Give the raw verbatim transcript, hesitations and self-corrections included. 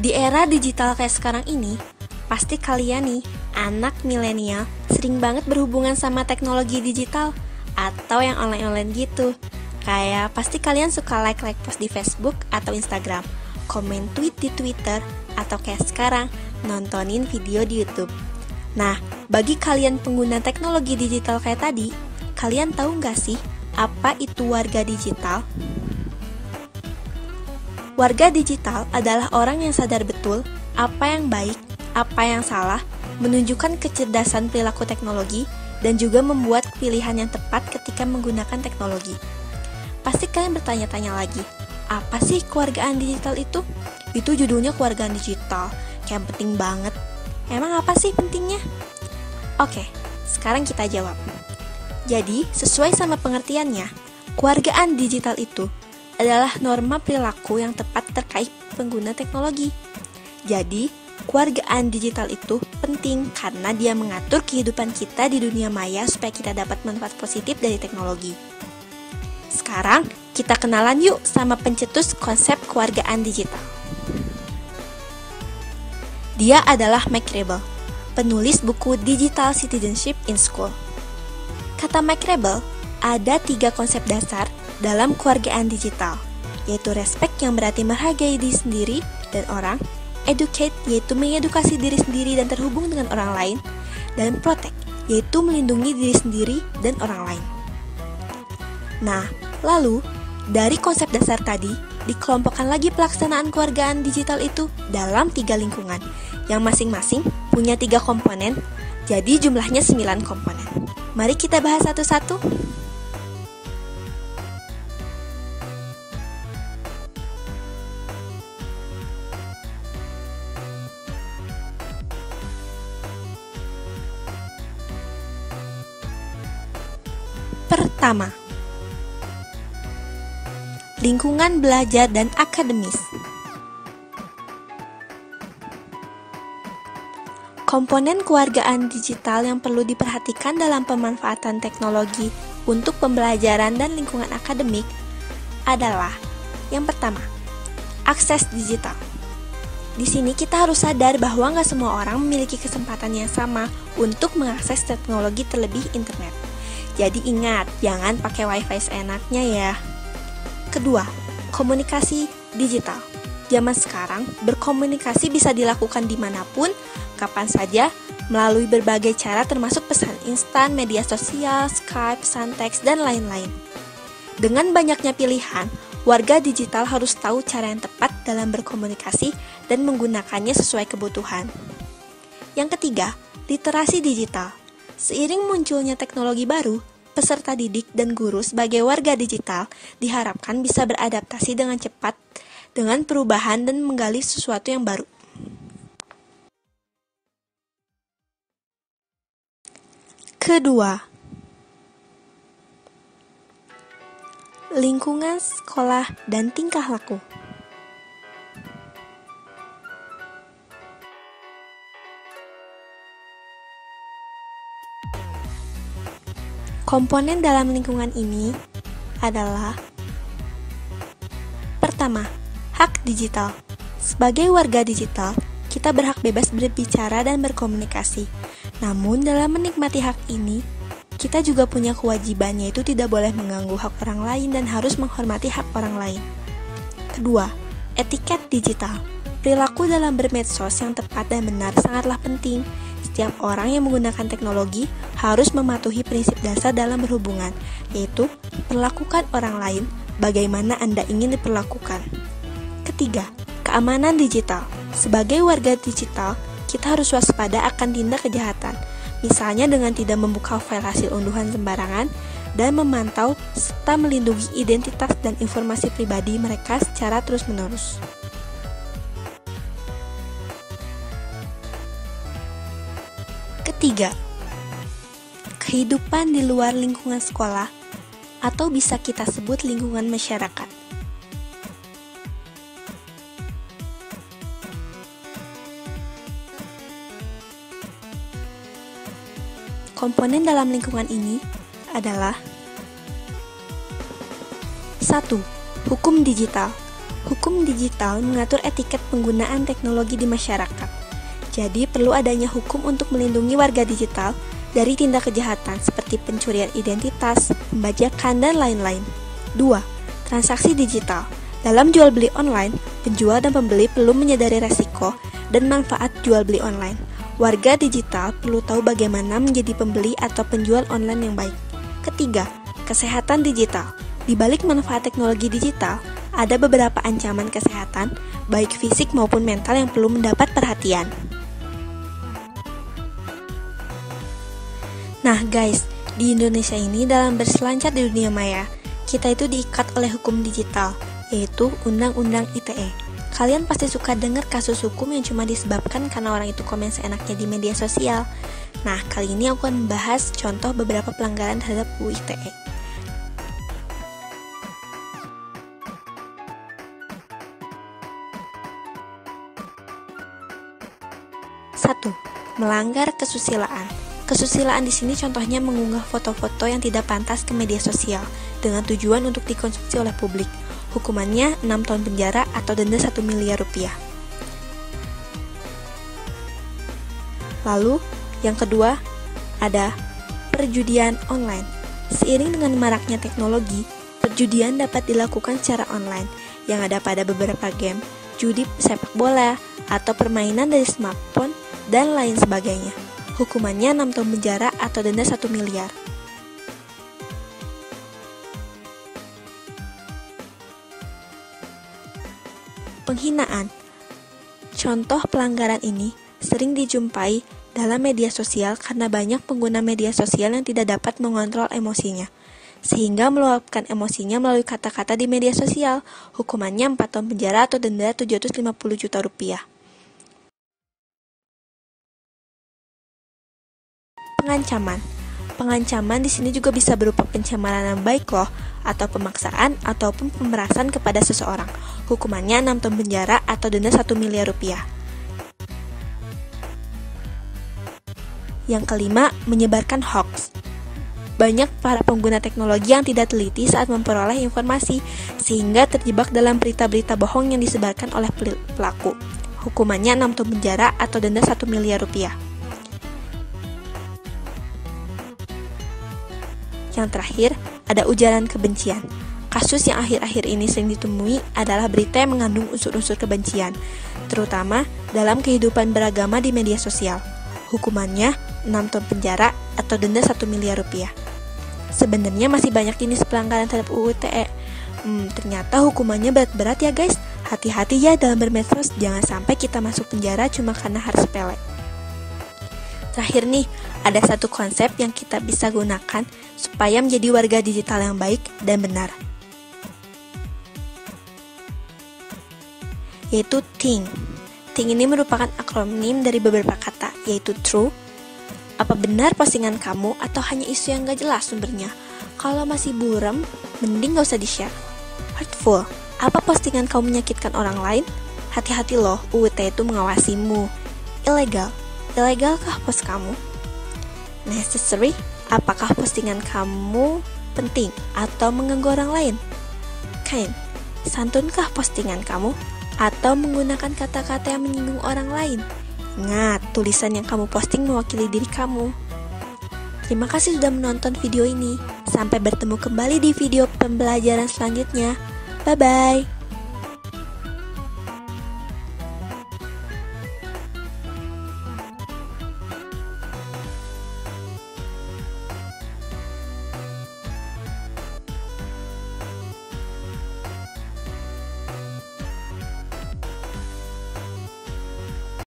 Di era digital kayak sekarang ini, pasti kalian nih, anak milenial, sering banget berhubungan sama teknologi digital atau yang online-online gitu. Kayak pasti kalian suka like-like post di Facebook atau Instagram, komen tweet di Twitter, atau kayak sekarang, nontonin video di YouTube. Nah, bagi kalian pengguna teknologi digital kayak tadi, kalian tahu nggak sih apa itu warga digital? Warga digital adalah orang yang sadar betul apa yang baik, apa yang salah, menunjukkan kecerdasan perilaku teknologi, dan juga membuat pilihan yang tepat ketika menggunakan teknologi. Pasti kalian bertanya-tanya lagi, apa sih kewargaan digital itu? Itu judulnya kewargaan digital, kayak penting banget. Emang apa sih pentingnya? Oke, sekarang kita jawab. Jadi, sesuai sama pengertiannya, kewargaan digital itu adalah norma perilaku yang tepat terkait pengguna teknologi. Jadi, kewargaan digital itu penting karena dia mengatur kehidupan kita di dunia maya supaya kita dapat manfaat positif dari teknologi. Sekarang, kita kenalan yuk sama pencetus konsep kewargaan digital. Dia adalah Mike Rebel, penulis buku Digital Citizenship in School. Kata Mike Rebel, ada tiga konsep dasar dalam kewargaan digital, yaitu respect yang berarti menghargai diri sendiri dan orang, educate yaitu mengedukasi diri sendiri dan terhubung dengan orang lain, dan protect yaitu melindungi diri sendiri dan orang lain. Nah, lalu dari konsep dasar tadi dikelompokkan lagi pelaksanaan kewargaan digital itu dalam tiga lingkungan yang masing-masing punya tiga komponen, jadi jumlahnya sembilan komponen. Mari kita bahas satu-satu. Pertama, lingkungan belajar dan akademis. Komponen kewargaan digital yang perlu diperhatikan dalam pemanfaatan teknologi untuk pembelajaran dan lingkungan akademik adalah yang pertama, akses digital. Di sini kita harus sadar bahwa nggak semua orang memiliki kesempatan yang sama untuk mengakses teknologi terlebih internet. Jadi ingat, jangan pakai wifi seenaknya ya. Kedua, komunikasi digital. Zaman sekarang, berkomunikasi bisa dilakukan dimanapun, kapan saja, melalui berbagai cara termasuk pesan instan, media sosial, Skype, pesan teks, dan lain-lain. Dengan banyaknya pilihan, warga digital harus tahu cara yang tepat dalam berkomunikasi dan menggunakannya sesuai kebutuhan. Yang ketiga, literasi digital. Seiring munculnya teknologi baru, peserta didik dan guru sebagai warga digital diharapkan bisa beradaptasi dengan cepat dengan perubahan dan menggali sesuatu yang baru. Kedua, lingkungan sekolah dan tingkah laku. Komponen dalam lingkungan ini adalah pertama, hak digital. Sebagai warga digital, kita berhak bebas berbicara dan berkomunikasi. Namun dalam menikmati hak ini, kita juga punya kewajiban, yaitu tidak boleh mengganggu hak orang lain dan harus menghormati hak orang lain. Kedua, etiket digital. Perilaku dalam bermedsos yang tepat dan benar sangatlah penting. Setiap orang yang menggunakan teknologi harus mematuhi prinsip dasar dalam berhubungan, yaitu perlakukan orang lain bagaimana Anda ingin diperlakukan. Ketiga, keamanan digital. Sebagai warga digital, kita harus waspada akan tindak kejahatan, misalnya dengan tidak membuka file hasil unduhan sembarangan dan memantau serta melindungi identitas dan informasi pribadi mereka secara terus-menerus. Ketiga, kehidupan di luar lingkungan sekolah atau bisa kita sebut lingkungan masyarakat. Komponen dalam lingkungan ini adalah satu. Hukum digital. Hukum digital mengatur etiket penggunaan teknologi di masyarakat. Jadi, perlu adanya hukum untuk melindungi warga digital dari tindak kejahatan seperti pencurian identitas, pembajakan, dan lain-lain. dua. Transaksi digital. Dalam jual beli online, penjual dan pembeli perlu menyadari resiko dan manfaat jual beli online. Warga digital perlu tahu bagaimana menjadi pembeli atau penjual online yang baik. Ketiga, kesehatan digital. Di balik manfaat teknologi digital, ada beberapa ancaman kesehatan, baik fisik maupun mental yang perlu mendapat perhatian. Nah guys, di Indonesia ini dalam berselancar di dunia maya, kita itu diikat oleh hukum digital, yaitu Undang-Undang I T E. Kalian pasti suka dengar kasus hukum yang cuma disebabkan karena orang itu komen seenaknya di media sosial. Nah, kali ini aku akan membahas contoh beberapa pelanggaran terhadap U U I T E. satu. Melanggar kesusilaan. Kesusilaan di sini contohnya mengunggah foto-foto yang tidak pantas ke media sosial dengan tujuan untuk dikonsumsi oleh publik. Hukumannya enam tahun penjara atau denda satu miliar rupiah. Lalu, yang kedua ada perjudian online. Seiring dengan maraknya teknologi, perjudian dapat dilakukan secara online yang ada pada beberapa game, judi sepak bola, atau permainan dari smartphone, dan lain sebagainya. Hukumannya enam tahun penjara atau denda satu miliar. Penghinaan. Contoh pelanggaran ini sering dijumpai dalam media sosial karena banyak pengguna media sosial yang tidak dapat mengontrol emosinya, sehingga meluapkan emosinya melalui kata-kata di media sosial. Hukumannya empat tahun penjara atau denda tujuh ratus lima puluh juta rupiah. Pengancaman. Pengancaman di sini juga bisa berupa pencemaran yang baik loh, atau pemaksaan ataupun pemerasan kepada seseorang. Hukumannya enam tahun penjara atau denda satu miliar rupiah. Yang kelima, menyebarkan hoax. Banyak para pengguna teknologi yang tidak teliti saat memperoleh informasi, sehingga terjebak dalam berita-berita bohong yang disebarkan oleh pelaku. Hukumannya enam tahun penjara atau denda satu miliar rupiah. Yang terakhir, ada ujaran kebencian. Kasus yang akhir-akhir ini sering ditemui adalah berita yang mengandung unsur-unsur kebencian, terutama dalam kehidupan beragama di media sosial. Hukumannya enam tahun penjara atau denda satu miliar rupiah. Sebenarnya masih banyak jenis pelanggaran terhadap U U I T E. Hmm, ternyata hukumannya berat-berat ya guys. Hati-hati ya dalam bermedsos, jangan sampai kita masuk penjara cuma karena hal sepele. Terakhir nih, ada satu konsep yang kita bisa gunakan supaya menjadi warga digital yang baik dan benar, yaitu think. Think ini merupakan akronim dari beberapa kata, yaitu true, apa benar postingan kamu atau hanya isu yang gak jelas sumbernya. Kalau masih buram, mending gak usah di-share. Hurtful, apa postingan kamu menyakitkan orang lain? Hati-hati loh, U U I T E itu mengawasimu. Illegal, ilegalkah post kamu? Necessary, apakah postingan kamu penting atau mengganggu orang lain? Kind, santunkah postingan kamu atau menggunakan kata-kata yang menyinggung orang lain? Ingat, tulisan yang kamu posting mewakili diri kamu. Terima kasih sudah menonton video ini. Sampai bertemu kembali di video pembelajaran selanjutnya. Bye-bye.